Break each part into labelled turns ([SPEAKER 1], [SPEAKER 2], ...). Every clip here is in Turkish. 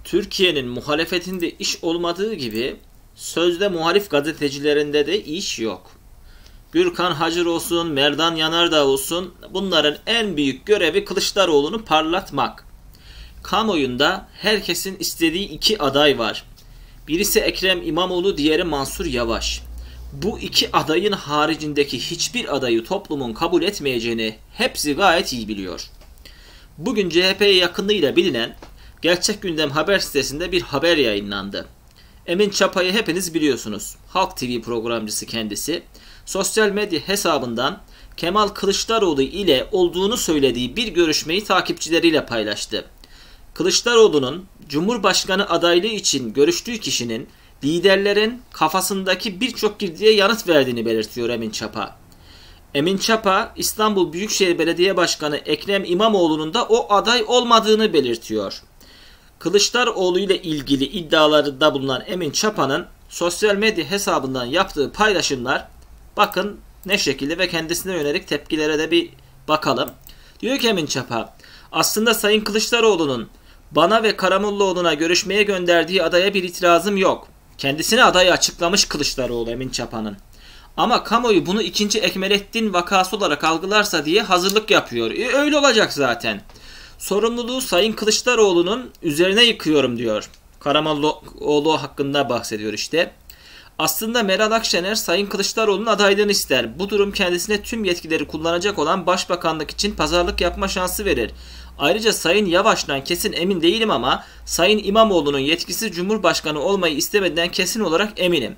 [SPEAKER 1] Türkiye'nin muhalefetinde iş olmadığı gibi sözde muhalif gazetecilerinde de iş yok. Gürkan Hacır olsun, Merdan Yanardağ olsun, bunların en büyük görevi Kılıçdaroğlu'nu parlatmak. Kamuoyunda herkesin istediği iki aday var. Birisi Ekrem İmamoğlu, diğeri Mansur Yavaş. Bu iki adayın haricindeki hiçbir adayı toplumun kabul etmeyeceğini hepsi gayet iyi biliyor. Bugün CHP'ye yakınlığıyla bilinen Gerçek Gündem haber sitesinde bir haber yayınlandı. Emin Çapa'yı hepiniz biliyorsunuz. Halk TV programcısı kendisi. Sosyal medya hesabından Kemal Kılıçdaroğlu ile olduğunu söylediği bir görüşmeyi takipçileriyle paylaştı. Kılıçdaroğlu'nun Cumhurbaşkanı adaylığı için görüştüğü kişinin liderlerin kafasındaki birçok girdiye yanıt verdiğini belirtiyor Emin Çapa. Emin Çapa, İstanbul Büyükşehir Belediye Başkanı Ekrem İmamoğlu'nun da o aday olmadığını belirtiyor. Kılıçdaroğlu ile ilgili iddialarında bulunan Emin Çapa'nın sosyal medya hesabından yaptığı paylaşımlar bakın ne şekilde ve kendisine yönelik tepkilere de bir bakalım. Diyor ki Emin Çapa, aslında Sayın Kılıçdaroğlu'nun bana ve Karamollaoğlu'na görüşmeye gönderdiği adaya bir itirazım yok. Kendisine adayı açıklamış Kılıçdaroğlu Emin Çapa'nın. Ama kamuoyu bunu 2. Ekmelettin vakası olarak algılarsa diye hazırlık yapıyor. Öyle olacak zaten. Sorumluluğu Sayın Kılıçdaroğlu'nun üzerine yıkıyorum diyor. Karamollaoğlu hakkında bahsediyor işte. Aslında Meral Akşener Sayın Kılıçdaroğlu'nun adaylığını ister. Bu durum kendisine tüm yetkileri kullanacak olan Başbakanlık için pazarlık yapma şansı verir. Ayrıca Sayın Yavaş'tan kesin emin değilim ama Sayın İmamoğlu'nun yetkisi Cumhurbaşkanı olmayı istemediğinden kesin olarak eminim.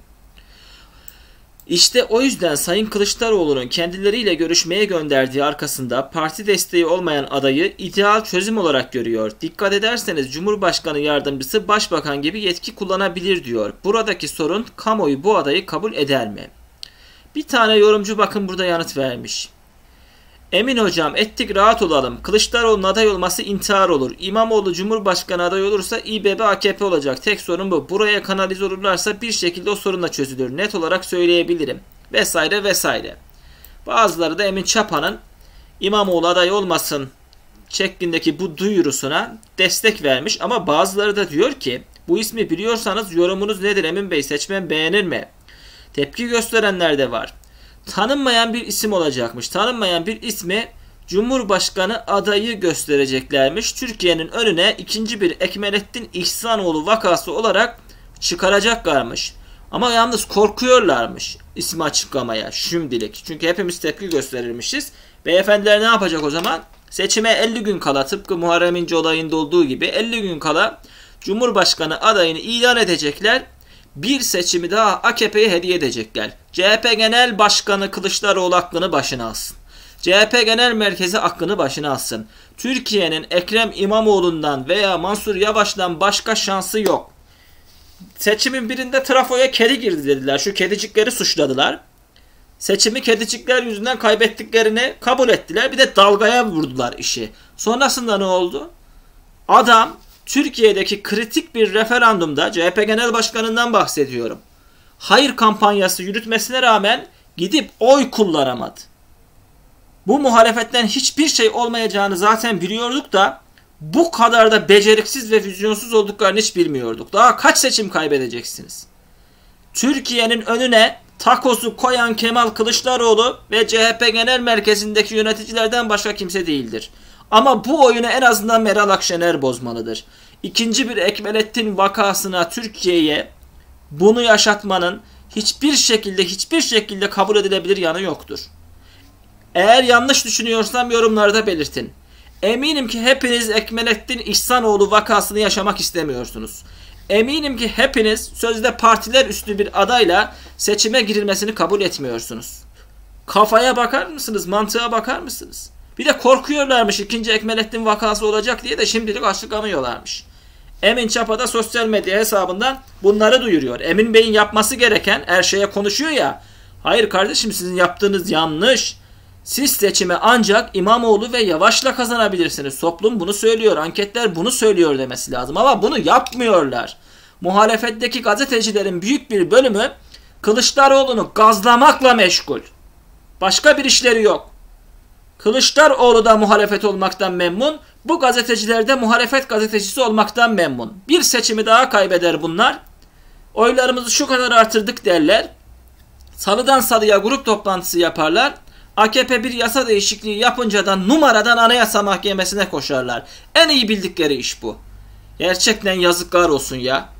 [SPEAKER 1] İşte o yüzden Sayın Kılıçdaroğlu'nun kendileriyle görüşmeye gönderdiği arkasında parti desteği olmayan adayı ideal çözüm olarak görüyor. Dikkat ederseniz Cumhurbaşkanı yardımcısı başbakan gibi yetki kullanabilir diyor. Buradaki sorun kamuoyu bu adayı kabul eder mi? Bir tane yorumcu bakın burada yanıt vermiş. Emin hocam ettik rahat olalım. Kılıçdaroğlu'nun aday olması intihar olur. İmamoğlu Cumhurbaşkanı aday olursa İBB AKP olacak. Tek sorun bu. Buraya kanalize olurlarsa bir şekilde o sorun da çözülür. Net olarak söyleyebilirim. Vesaire vesaire. Bazıları da Emin Çapa'nın İmamoğlu aday olmasın şeklindeki bu duyurusuna destek vermiş. Ama bazıları da diyor ki bu ismi biliyorsanız yorumunuz nedir Emin Bey? Seçmen beğenir mi? Tepki gösterenler de var. Tanınmayan bir isim olacakmış. Tanınmayan bir ismi Cumhurbaşkanı adayı göstereceklermiş. Türkiye'nin önüne ikinci bir Ekmelettin İhsanoğlu vakası olarak çıkaracaklarmış. Ama yalnız korkuyorlarmış ismi açıklamaya şimdilik. Çünkü hepimiz tepki gösterirmişiz. Beyefendiler ne yapacak o zaman? Seçime 50 gün kala tıpkı Muharrem İnce olayında olduğu gibi 50 gün kala Cumhurbaşkanı adayını ilan edecekler. Bir seçimi daha AKP'ye hediye edecekler. CHP Genel Başkanı Kılıçdaroğlu aklını başına alsın. CHP Genel Merkezi aklını başına alsın. Türkiye'nin Ekrem İmamoğlu'ndan veya Mansur Yavaş'tan başka şansı yok. Seçimin birinde trafoya kedi girdi dediler. Şu kedicikleri suçladılar. Seçimi kedicikler yüzünden kaybettiklerini kabul ettiler. Bir de dalgaya vurdular işi. Sonrasında ne oldu? Adam Türkiye'deki kritik bir referandumda CHP Genel Başkanı'ndan bahsediyorum. Hayır kampanyası yürütmesine rağmen gidip oy kullanamadı. Bu muhalefetten hiçbir şey olmayacağını zaten biliyorduk da bu kadar da beceriksiz ve vizyonsuz olduklarını hiç bilmiyorduk. Daha kaç seçim kaybedeceksiniz? Türkiye'nin önüne takosu koyan Kemal Kılıçdaroğlu ve CHP Genel Merkezi'ndeki yöneticilerden başka kimse değildir. Ama bu oyunu en azından Meral Akşener bozmalıdır. İkinci bir Ekmelettin vakasına Türkiye'ye bunu yaşatmanın hiçbir şekilde kabul edilebilir yanı yoktur. Eğer yanlış düşünüyorsam yorumlarda belirtin. Eminim ki hepiniz Ekmelettin İhsanoğlu vakasını yaşamak istemiyorsunuz. Eminim ki hepiniz sözde partiler üstü bir adayla seçime girilmesini kabul etmiyorsunuz. Kafaya bakar mısınız? Mantığa bakar mısınız? Bir de korkuyorlarmış 2. Ekmelettin vakası olacak diye de şimdilik açıklamıyorlarmış. Emin Çapa da sosyal medya hesabından bunları duyuruyor. Emin Bey'in yapması gereken her şeye konuşuyor ya. Hayır kardeşim sizin yaptığınız yanlış. Siz seçimi ancak İmamoğlu ve Yavaş'la kazanabilirsiniz. Toplum bunu söylüyor. Anketler bunu söylüyor demesi lazım. Ama bunu yapmıyorlar. Muhalefetteki gazetecilerin büyük bir bölümü Kılıçdaroğlu'nu gazlamakla meşgul. Başka bir işleri yok. Kılıçdaroğlu da muhalefet olmaktan memnun. Bu gazeteciler de muhalefet gazetecisi olmaktan memnun. Bir seçimi daha kaybeder bunlar. Oylarımızı şu kadar artırdık derler. Salıdan salıya grup toplantısı yaparlar. AKP bir yasa değişikliği yapınca da numaradan Anayasa Mahkemesi'ne koşarlar. En iyi bildikleri iş bu. Gerçekten yazıklar olsun ya.